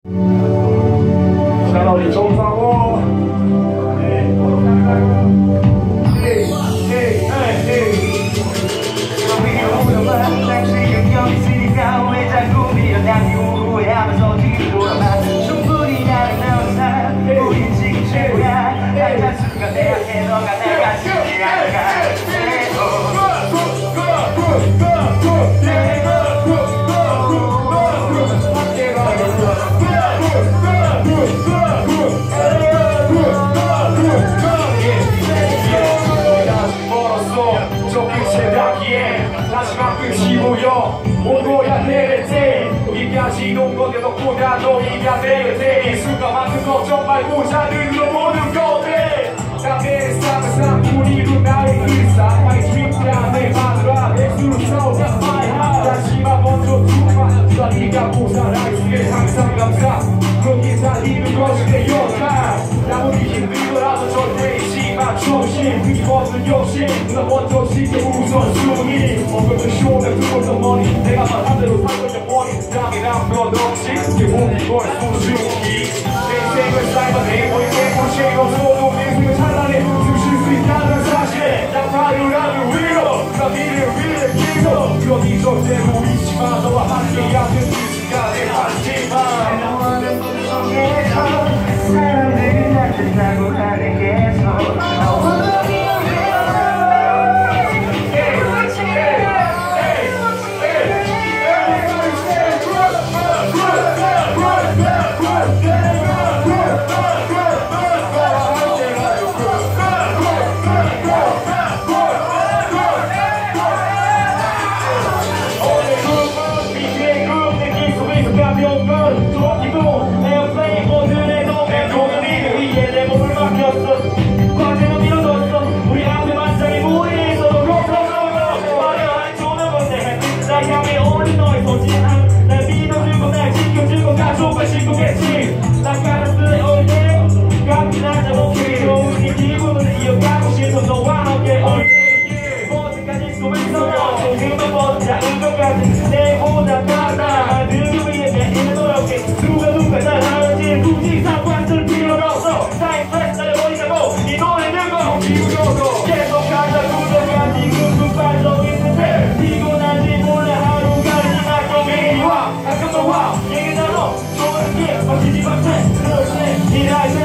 샤라리 정상호 당신은 여기 있으니까 왜 자꾸 밀어당기고 후회하면서 뒤로 돌아봐 충분히 나를 배운 사람 우린 지금 최고야 한잔 순간내가 해 너가 내가 지지 않을까 마지막 끝이 보여 오도야 내렸지 여기까지 온 건데 너보다 너희가 내렸지 이 순간만큼 걱정 말고 자들로 모든 것들 담배를 싸면서 우리로 나의 일상 My dream down 내 마누라 맥주로 싸우자 my heart 다시마 먼저 두마 누가 네가 보살아있기에 항상 감사 거기 살리는 것이 내 역할 아무리 힘들더라도 절대 잊지 마 초심 그게 먼저 욕심 누가 먼저 지켜 우선순위 먹으면 쇼는 그것도 머니 내가 말한 대로 살고 영원히 땀이랑 몇 없이 그게 몸이 걸 소중히 내 인생을 삶아 내 머리에 고시고 없어도 내 인생을 찬란해 숨쉴 수 있다는 사실 난 바르라는 위로 나 미래를 위해 기도 여기 절대로 잊지마 너와 함께하는 이 시간에 하지마 너와는 꿈속에서 사람들은 날 뜻하고 하는 계속 이